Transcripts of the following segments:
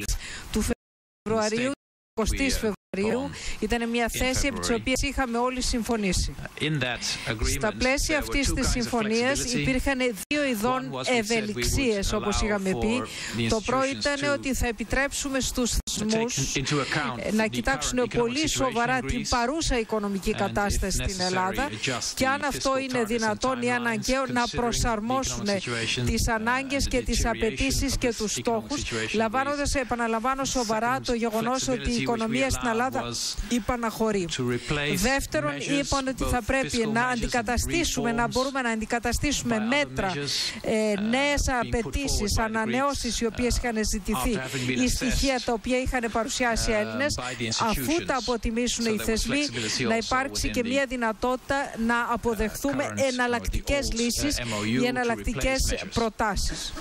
του Φεβρουαρίου, 20 Φεβρουαρίου, ήταν μια θέση επί της οποίας είχαμε όλοι συμφωνήσει. Στα πλαίσια αυτής της συμφωνίας υπήρχαν δύο ειδών ευελιξίες, όπως είχαμε πει. Το πρώτο ήταν ότι θα επιτρέψουμε στους θεσμούς να κοιτάξουν πολύ σοβαρά την παρούσα οικονομική κατάσταση στην Ελλάδα και αν αυτό είναι δυνατόν ή αναγκαίο να προσαρμόσουν τις ανάγκες και τις απαιτήσεις και τους στόχους, λαμβάνοντας, επαναλαμβάνω, σοβαρά το γεγονός ότι η οικονομία στην Ελλάδα υπαναχωρεί. Δεύτερον, είπαν ότι θα πρέπει να αντικαταστήσουμε, να μπορούμε να αντικαταστήσουμε μέτρα, νέες απαιτήσεις, ανανεώσεις οι οποίες είχαν ζητηθεί, οι στοιχεία τα οποία είχαν παρουσιάσει οι Έλληνες, αφού τα αποτιμήσουν οι θεσμοί, να υπάρξει και μια δυνατότητα να αποδεχθούμε εναλλακτικές λύσεις ή εναλλακτικές προτάσεις.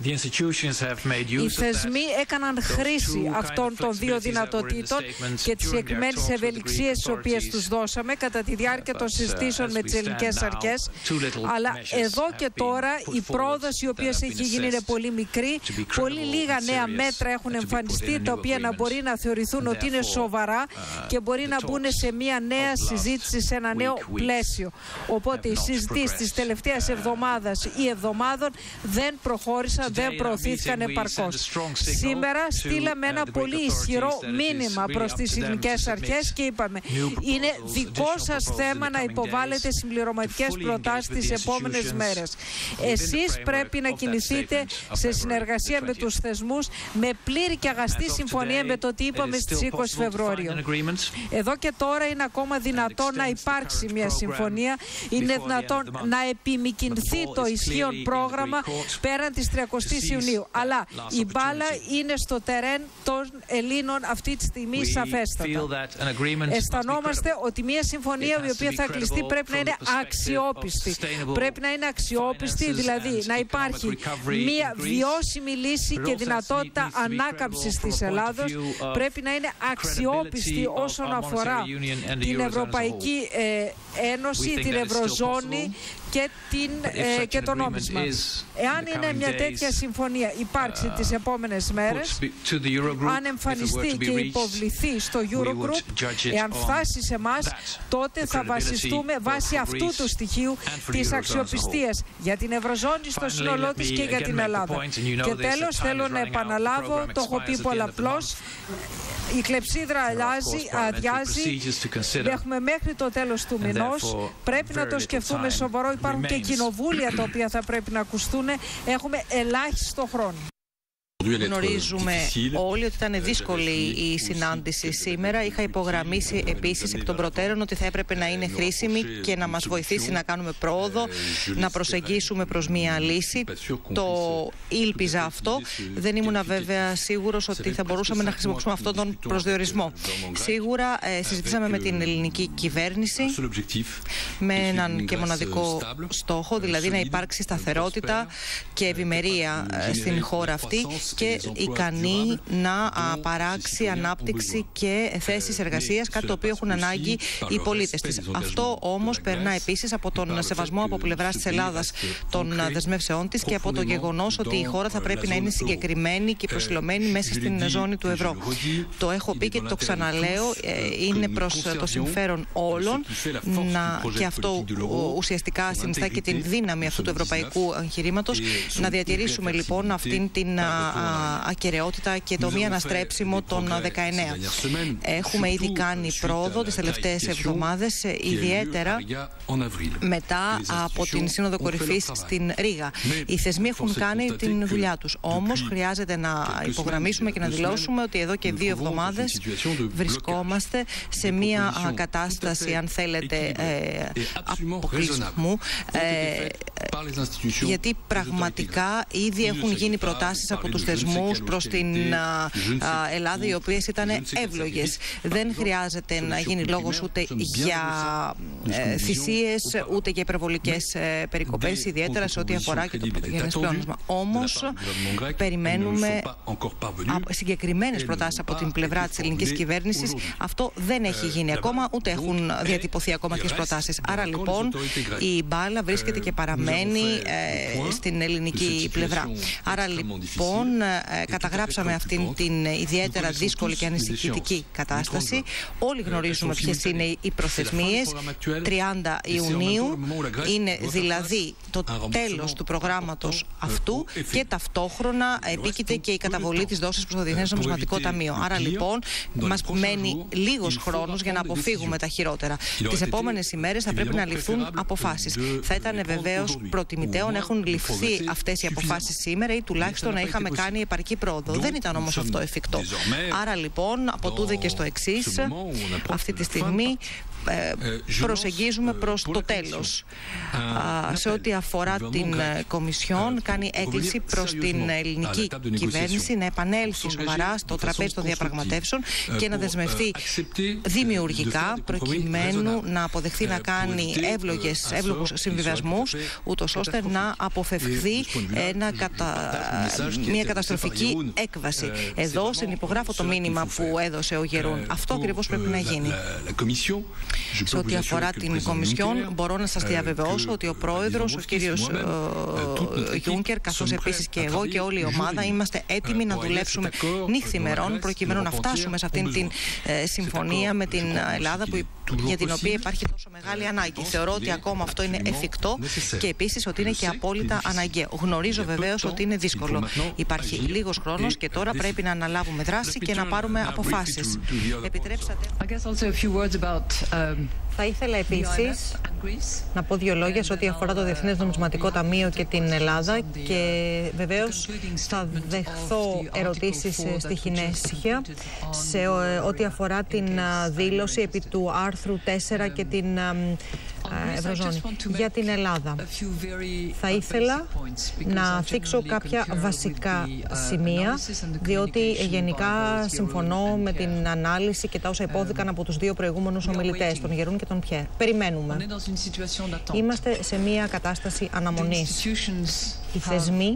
Οι θεσμοί έκαναν χρήση αυτών των δύο δυνατοτήτων και τις συγκεκριμένες ευελιξίες τις οποίες τους δώσαμε κατά τη διάρκεια των συζητήσεων με τις ελληνικές αρχές. Αλλά εδώ και τώρα η πρόοδος η οποία έχει γίνει είναι πολύ μικρή. Πολύ λίγα νέα μέτρα έχουν εμφανιστεί τα οποία να μπορεί να θεωρηθούν ότι είναι σοβαρά και μπορεί να μπουν σε μια νέα συζήτηση, σε ένα νέο πλαίσιο. Οπότε οι συζητήσεις της τελευταίας εβδομάδας ή εβδομάδων δεν προχώρησαν, δεν προωθήθηκαν επαρκώς. Σήμερα στείλαμε ένα πολύ ισχυρό μήνυμα προς τις ελληνικές αρχές και είπαμε, είναι δικό σας θέμα να υποβάλλετε συμπληρωματικές προτάσεις τις επόμενες μέρες. Εσείς πρέπει να κινηθείτε σε συνεργασία με τους θεσμούς με πλήρη και αγαστή συμφωνία με το τι είπαμε στις 20 Φεβρουαρίου. Εδώ και τώρα είναι ακόμα δυνατόν να υπάρξει μια συμφωνία, είναι δυνατόν να επιμικινθεί το ισχύον πρόγραμμα πέραν της 30ης Ιουνίου. Αλλά η μπάλα είναι στο τερέν των Ελλήνων αυτή τη στιγμή σαφέστατα. Αισθανόμαστε ότι μια συμφωνία η οποία θα κλειστεί πρέπει να είναι αξιόπιστη. Πρέπει να είναι αξιόπιστη, δηλαδή να υπάρχει μια βιώσιμη λύση και δυνατότητα ανάκαμψης της Ελλάδος. Πρέπει να είναι αξιόπιστη όσον αφορά την Ευρωπαϊκή Ένωση, την Ευρωζώνη και το νόμισμα. Εάν είναι μια τέτοια συμφωνία υπάρξει τις επόμενες μέρες, αν εμφανιστεί και υποβληθεί στο Eurogroup, εάν φτάσει σε εμάς, τότε θα βασιστούμε βάσει αυτού του στοιχείου της αξιοπιστίας για την Ευρωζώνη στο σύνολό της και για την Ελλάδα. Και τέλος θέλω να επαναλάβω, το έχω πει πολλαπλώς, η κλεψίδρα αδειάζει, έχουμε μέχρι το τέλος του μηνός, πρέπει να το σκεφτούμε σοβαρό, υπάρχουν και κοινοβούλια τα οποία θα πρέπει να ακουστούν, έχουμε ελάχιστο χρόνο. Γνωρίζουμε όλοι ότι ήταν δύσκολη η συνάντηση σήμερα. Είχα υπογραμμίσει επίσης εκ των προτέρων ότι θα έπρεπε να είναι χρήσιμη και να μας βοηθήσει να κάνουμε πρόοδο, να προσεγγίσουμε προς μία λύση. Το ήλπιζα αυτό. Δεν ήμουν βέβαια σίγουρος ότι θα μπορούσαμε να χρησιμοποιήσουμε αυτόν τον προσδιορισμό. Σίγουρα συζητήσαμε με την ελληνική κυβέρνηση με έναν και μοναδικό στόχο, δηλαδή να υπάρξει σταθερότητα και ευημερία στην χώρα αυτή και ικανή να παράξει ανάπτυξη και θέσεις εργασίας, κάτι το οποίο έχουν ανάγκη οι πολίτες της. Αυτό όμως περνά επίσης από τον σεβασμό από πλευράς της Ελλάδας των δεσμεύσεών της και από το γεγονός ότι η χώρα θα πρέπει να είναι συγκεκριμένη και προσιλωμένη μέσα στην ζώνη του ευρώ. Το έχω πει και το ξαναλέω, είναι προς το συμφέρον όλων και αυτό ουσιαστικά συνιστά και την δύναμη αυτού του ευρωπαϊκού εγχειρήματος, να διατηρήσουμε λοιπόν αυτήν την ακεραιότητα και το μη αναστρέψιμο των 19. Έχουμε ήδη κάνει πρόοδο τις τελευταίες εβδομάδες, ιδιαίτερα μετά από την Σύνοδο Κορυφής στην Ρήγα. Οι θεσμοί έχουν κάνει την δουλειά τους. Όμως χρειάζεται να υπογραμμίσουμε και να δηλώσουμε ότι εδώ και 2 εβδομάδες βρισκόμαστε σε μια κατάσταση, αν θέλετε, αποκλεισμού, γιατί πραγματικά ήδη έχουν γίνει προτάσεις από τους θεσμούς προς την Ελλάδα, οι οποίες ήταν εύλογες. Δεν χρειάζεται να γίνει λόγος ούτε για θυσίες, ούτε για υπερβολικές περικοπές, ιδιαίτερα σε ό,τι αφορά και το πρωτογενές πλεόνασμα. Όμως, περιμένουμε συγκεκριμένες προτάσεις από την πλευρά της ελληνικής κυβέρνησης. Αυτό δεν έχει γίνει ακόμα, ούτε έχουν διατυπωθεί ακόμα τις προτάσεις. Άρα λοιπόν η μπάλα βρίσκεται και παραμένει στην ελληνική πλευρά. Άρα λοιπόν καταγράψαμε αυτήν την ιδιαίτερα δύσκολη και ανησυχητική κατάσταση. Όλοι γνωρίζουμε ποιες είναι οι προθεσμίες. 30 Ιουνίου είναι δηλαδή το τέλος του προγράμματος αυτού και ταυτόχρονα επίκειται και η καταβολή της δόσης προς το Διεθνές Νομισματικό Ταμείο. Άρα λοιπόν μας μένει λίγος χρόνος για να αποφύγουμε τα χειρότερα. Τις επόμενες ημέρες θα πρέπει να ληφθούν αποφάσεις. Θα ήταν βεβαίως προτιμητέο να έχουν ληφθεί αυτές οι αποφάσεις σήμερα ή τουλάχιστον να είχαμε κάνει επαρκή πρόοδο. Δεν ήταν όμως αυτό εφικτό. Άρα λοιπόν από τούδε και στο εξής, αυτή τη στιγμή προσεγγίζουμε προς το τέλος. Σε ό,τι αφορά την Κομισιόν, κάνει έκκληση προς την ελληνική κυβέρνηση να επανέλθει σοβαρά στο τραπέζι των διαπραγματεύσεων και να δεσμευτεί δημιουργικά προκειμένου να αποδεχθεί να κάνει εύλογους συμβιβασμούς, ούτως ώστε να αποφευχθεί μια καταστροφική έκβαση. Εδώ συνυπογράφω το μήνυμα που έδωσε ο Γερούν. Αυτό ακριβώς πρέπει να γίνει. Σε ό,τι αφορά την Κομισιόν, μπορώ να σας διαβεβαιώσω ότι ο Πρόεδρος, ο κύριος Γιούνκερ, καθώς επίσης και εγώ και όλη η ομάδα, είμαστε έτοιμοι να δουλέψουμε νύχθημερών προκειμένου να φτάσουμε σε αυτήν την συμφωνία με την Ελλάδα για την οποία υπάρχει τόσο μεγάλη ανάγκη. Θεωρώ ότι ακόμα αυτό είναι εφικτό και επίσης ότι είναι και απόλυτα αναγκαίο. Γνωρίζω βεβαίως ότι είναι δύσκολο. Υπάρχει λίγος χρόνος και τώρα πρέπει να αναλάβουμε δράση και να πάρουμε αποφάσεις. Επιτρέψατε. Θα ήθελα επίσης να πω δύο λόγια σε ό,τι αφορά το Διεθνές Νομισματικό Ταμείο και την Ελλάδα και βεβαίως θα δεχθώ ερωτήσεις στη συνέχεια σε ό,τι αφορά την δήλωση επί του άρθρου 4 και την Ευρωζώνη. Για την Ελλάδα θα ήθελα να θίξω κάποια βασικά σημεία, διότι γενικά συμφωνώ με την ανάλυση και τα όσα υπόθηκαν από τους δύο προηγούμενους ομιλητές, τον Γερούν και τον Πιέρ. Περιμένουμε. Είμαστε σε μια κατάσταση αναμονής. Οι θεσμοί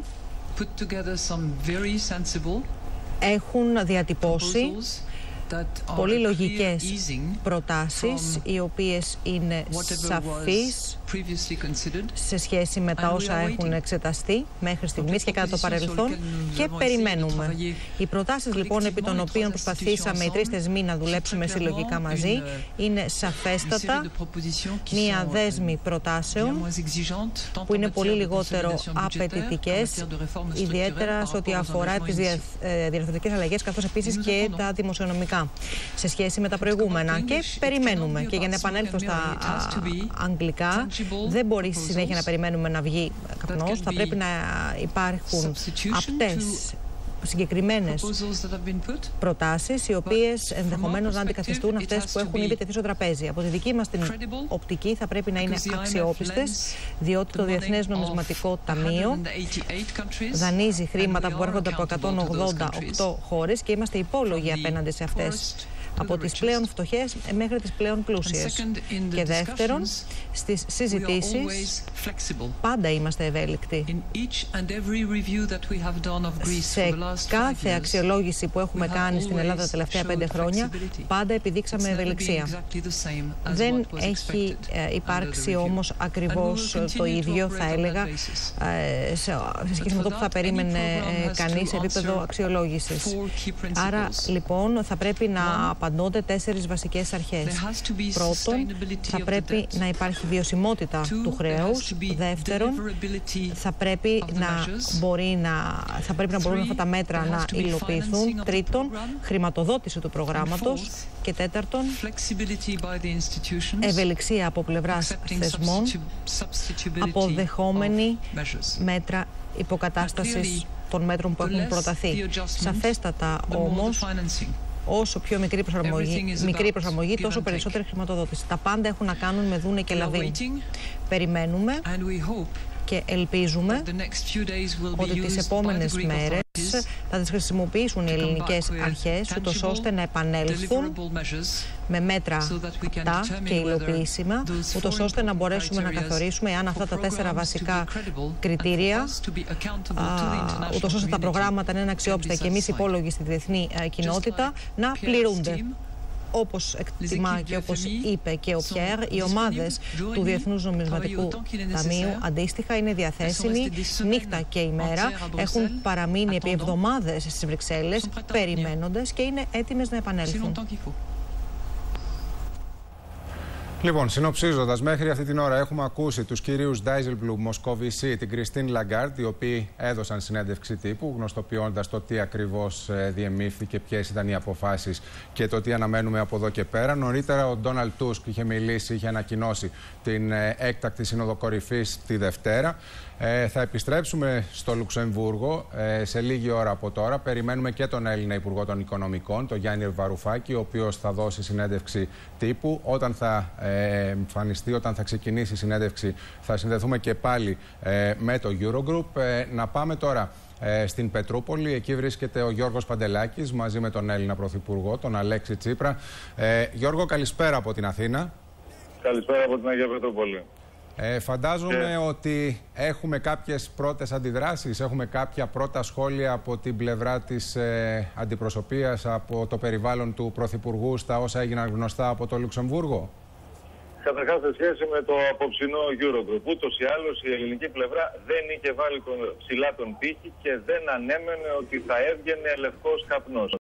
έχουν διατυπώσει πολύ λογικές προτάσεις, οι οποίες είναι σαφείς σε σχέση με τα όσα έχουν εξεταστεί μέχρι στιγμής και κατά το παρελθόν και περιμένουμε. Οι προτάσεις λοιπόν επί των οποίων προσπαθήσαμε οι τρεις θεσμοί να δουλέψουμε συλλογικά μαζί είναι σαφέστατα μία δέσμη προτάσεων που είναι πολύ λιγότερο απαιτητικές, ιδιαίτερα σε ό,τι αφορά τις διαρθρωτικές αλλαγές καθώς επίσης και τα δημοσιονομικά σε σχέση με τα προηγούμενα και περιμένουμε. Και για να επανέλθω στα αγγλικά, δεν μπορεί στη συνέχεια να περιμένουμε να βγει καπνός. Θα πρέπει να υπάρχουν απτές συγκεκριμένες προτάσεις, οι οποίες ενδεχομένως να αντικαθιστούν αυτές που έχουν ήδη τεθεί στο τραπέζι. Από τη δική μας την οπτική θα πρέπει να είναι αξιόπιστες, διότι το Διεθνές Νομισματικό Ταμείο δανείζει χρήματα που έρχονται από 188 χώρες και είμαστε υπόλογοι απέναντι σε αυτές, από τις πλέον φτωχές μέχρι τις πλέον πλούσιες. Και δεύτερον, στις συζητήσεις πάντα είμαστε ευέλικτοι. Σε κάθε αξιολόγηση που έχουμε κάνει στην Ελλάδα τα τελευταία 5 χρόνια, πάντα επιδείξαμε ευελιξία. Δεν έχει υπάρξει όμως ακριβώς το ίδιο, θα έλεγα, σε σχέση με το που θα περίμενε κανείς σε επίπεδο αξιολόγησης. Άρα, λοιπόν, θα πρέπει να απαντώνται 4 βασικές αρχές. Πρώτον, θα πρέπει να υπάρχει βιωσιμότητα του χρέους. Δεύτερον, θα πρέπει να μπορούν αυτά τα μέτρα να υλοποιηθούν. Τρίτον, χρηματοδότηση του προγράμματος. Και τέταρτον, ευελιξία από πλευράς θεσμών, αποδεχόμενη μέτρα υποκατάστασης των μέτρων που έχουν προταθεί. Σαφέστατα όμως, όσο πιο μικρή προσαρμογή, τόσο περισσότερη χρηματοδότηση. Τα πάντα έχουν να κάνουν με δούνε και λαβή. Περιμένουμε και ελπίζουμε ότι τις επόμενες μέρες θα τις χρησιμοποιήσουν οι ελληνικές αρχές, ούτως ώστε να επανέλθουν με μέτρα απτά και υλοποιήσιμα, ούτως ώστε να μπορέσουμε να καθορίσουμε εάν αυτά τα 4 βασικά κριτήρια, ούτως ώστε τα προγράμματα να είναι αξιόπιστα και εμείς υπόλογοι στη διεθνή κοινότητα, να πληρούνται. όπως εκτιμά και όπως είπε και ο Πιέρ, οι ομάδες του Διεθνούς Νομισματικού Ταμείου αντίστοιχα είναι διαθέσιμοι νύχτα και ημέρα. Έχουν παραμείνει επί εβδομάδες στις Βρυξέλλες περιμένοντας και είναι έτοιμες να επανέλθουν. Λοιπόν, συνοψίζοντας, μέχρι αυτή την ώρα έχουμε ακούσει τους κυρίους Ντάιζελμπλουμ, Μοσκοβισή, την Κριστίν Λαγκάρντ, οι οποίοι έδωσαν συνέντευξη τύπου, γνωστοποιώντας το τι ακριβώς διεμήφθηκε, ποιες ήταν οι αποφάσεις και το τι αναμένουμε από εδώ και πέρα. Νωρίτερα, ο Ντόναλντ Τούσκ είχε μιλήσει, είχε ανακοινώσει την έκτακτη Σύνοδο Κορυφής τη Δευτέρα. Θα επιστρέψουμε στο Λουξεμβούργο σε λίγη ώρα από τώρα. Περιμένουμε και τον Έλληνα Υπουργό των Οικονομικών, τον Γιάννη Βαρουφάκη, ο οποίος θα δώσει συνέντευξη τύπου. Όταν θα εμφανιστεί, όταν θα ξεκινήσει η συνέντευξη, θα συνδεθούμε και πάλι με το Eurogroup. Να πάμε τώρα στην Πετρούπολη. Εκεί βρίσκεται ο Γιώργος Παντελάκης μαζί με τον Έλληνα Πρωθυπουργό, τον Αλέξη Τσίπρα. Γιώργο, καλησπέρα από την Αθήνα. Καλησπέρα από την Αγία Πετρούπολη. Φαντάζομαι ότι έχουμε κάποιες πρώτες αντιδράσεις, έχουμε κάποια πρώτα σχόλια από την πλευρά της αντιπροσωπείας, από το περιβάλλον του Πρωθυπουργού στα όσα έγιναν γνωστά από το Λουξεμβούργο. Καταρχάς, σε σχέση με το απόψινό Eurogroup, ούτως ή άλλως η ελληνική πλευρά δεν είχε βάλει ψηλά τον πύχη και δεν ανέμενε ότι θα έβγαινε λευκός καπνός.